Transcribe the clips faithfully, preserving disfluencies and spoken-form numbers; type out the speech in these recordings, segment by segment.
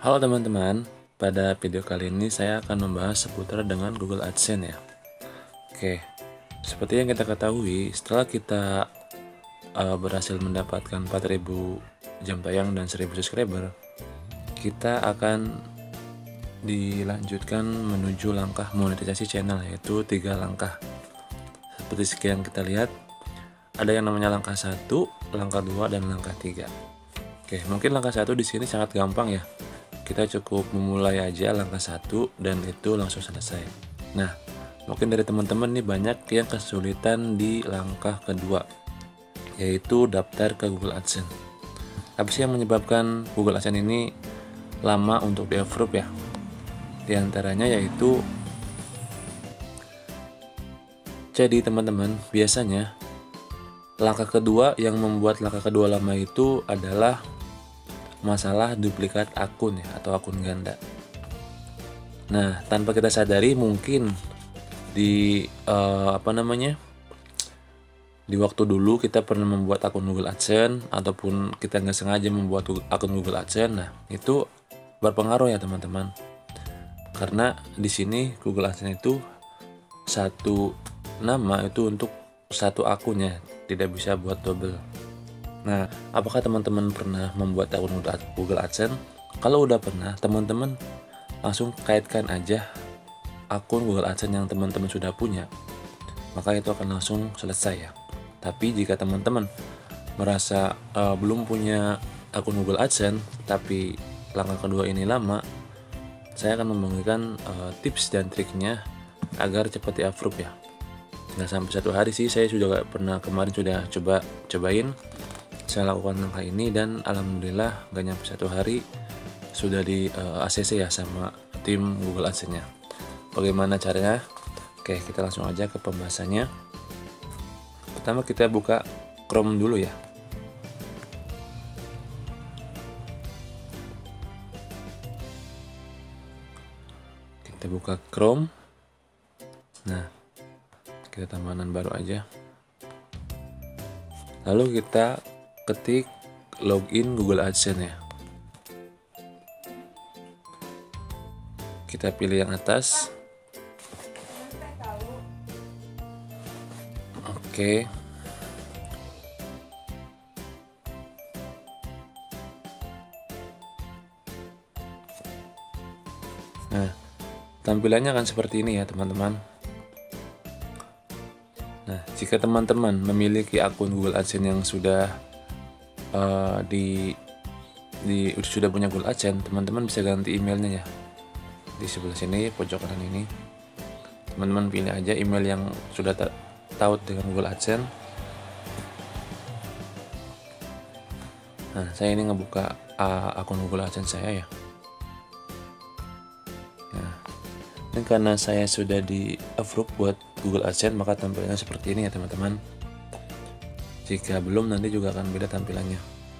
Halo teman-teman, pada video kali ini saya akan membahas seputar dengan Google AdSense ya. Oke, seperti yang kita ketahui, setelah kita uh, berhasil mendapatkan empat ribu jam tayang dan seribu subscriber, kita akan dilanjutkan menuju langkah monetisasi channel, yaitu tiga langkah. Seperti yang kita lihat, ada yang namanya langkah satu, langkah dua, dan langkah tiga. Oke, mungkin langkah satu di sini sangat gampang ya. Kita cukup memulai aja langkah satu dan itu langsung selesai. Nah, mungkin dari teman-teman nih banyak yang kesulitan di langkah kedua, yaitu daftar ke Google AdSense. Apa sih yang menyebabkan Google AdSense ini lama untuk di-approve ya? Di antaranya yaitu, jadi teman-teman, biasanya langkah kedua yang membuat langkah kedua lama itu adalah masalah duplikat akun ya, atau akun ganda. Nah, tanpa kita sadari mungkin di uh, apa namanya di waktu dulu kita pernah membuat akun Google AdSense ataupun kita nggak sengaja membuat akun Google AdSense. Nah, itu berpengaruh ya teman-teman, karena di sini Google AdSense itu satu nama itu untuk satu akunnya, tidak bisa buat double. Nah, apakah teman-teman pernah membuat akun Google AdSense? Kalau udah pernah, teman-teman langsung kaitkan aja akun Google AdSense yang teman-teman sudah punya, maka itu akan langsung selesai ya. Tapi jika teman-teman merasa uh, belum punya akun Google AdSense, tapi langkah kedua ini lama, saya akan membagikan uh, tips dan triknya agar cepat di-approve ya. Nggak sampai satu hari sih, saya sudah pernah kemarin sudah coba cobain. Saya lakukan langkah ini dan alhamdulillah gak nyampe satu hari sudah di uh, A C C ya sama tim Google AdSense-nya. Bagaimana caranya? Oke, kita langsung aja ke pembahasannya. Pertama kita buka Chrome dulu ya. Kita buka Chrome. Nah, kita tambahan baru aja. Lalu kita ketik login Google AdSense ya. Kita pilih yang atas. Oke. Nah, tampilannya akan seperti ini ya teman-teman. Nah, jika teman-teman memiliki akun Google AdSense yang sudah uh, di, di sudah punya Google AdSense, teman-teman bisa ganti emailnya ya. Di sebelah sini pojok kanan ini, teman-teman pilih aja email yang sudah taut dengan Google AdSense. Nah, saya ini ngebuka uh, akun Google AdSense saya ya. Nah, dan karena saya sudah di approve buat Google AdSense, maka tampilannya seperti ini ya teman-teman. Jika belum, nanti juga akan beda tampilannya.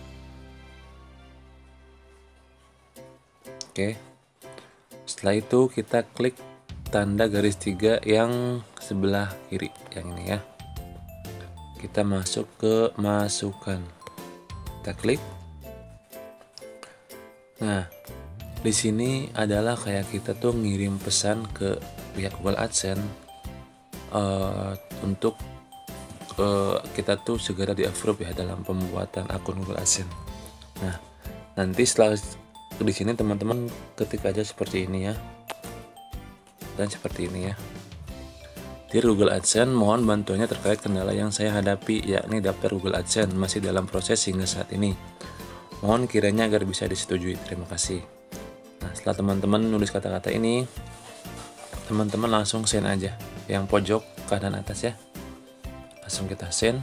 Oke, setelah itu kita klik tanda garis tiga yang sebelah kiri, yang ini ya. Kita masuk ke masukan, kita klik. Nah, di sini adalah kayak kita tuh ngirim pesan ke pihak Google AdSense uh, untuk uh, kita tuh segera di-approve ya dalam pembuatan akun Google AdSense. Nah, nanti setelah di sini teman-teman ketik aja seperti ini ya, dan seperti ini ya. Dear Google AdSense, mohon bantuannya terkait kendala yang saya hadapi, yakni daftar Google AdSense masih dalam proses hingga saat ini. Mohon kiranya agar bisa disetujui. Terima kasih. Nah, setelah teman-teman nulis kata-kata ini, teman-teman langsung send aja yang pojok kanan atas ya. Langsung kita send.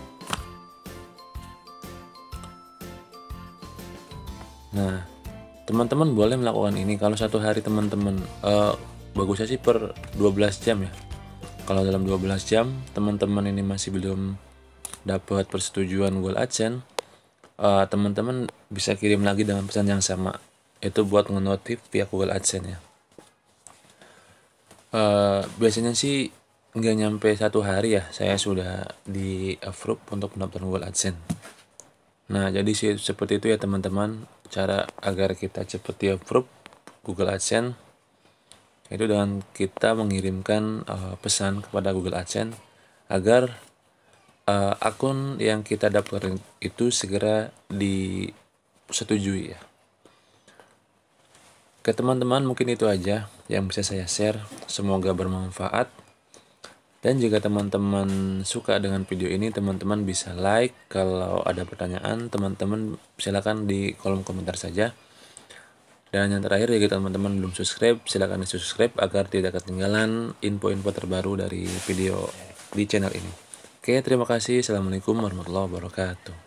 Nah, teman-teman boleh melakukan ini kalau satu hari teman-teman uh, bagusnya sih per dua belas jam ya. Kalau dalam dua belas jam teman-teman ini masih belum dapat persetujuan Google AdSense, uh, teman-teman bisa kirim lagi dengan pesan yang sama, itu buat ngenotif pihak Google AdSense ya. Uh, biasanya sih nggak nyampe satu hari ya saya sudah di approve untuk pendaftaran Google AdSense. Nah, jadi sih seperti itu ya teman-teman cara agar kita cepat di approve Google AdSense itu dengan kita mengirimkan uh, pesan kepada Google AdSense agar uh, akun yang kita daftarin itu segera disetujui ya. Oke teman-teman, mungkin itu aja yang bisa saya share, semoga bermanfaat. Dan jika teman-teman suka dengan video ini, teman-teman bisa like. Kalau ada pertanyaan, teman-teman silakan di kolom komentar saja. Dan yang terakhir, jika teman-teman belum subscribe, silakan di subscribe agar tidak ketinggalan info-info terbaru dari video di channel ini. Oke, terima kasih. Assalamualaikum warahmatullahi wabarakatuh.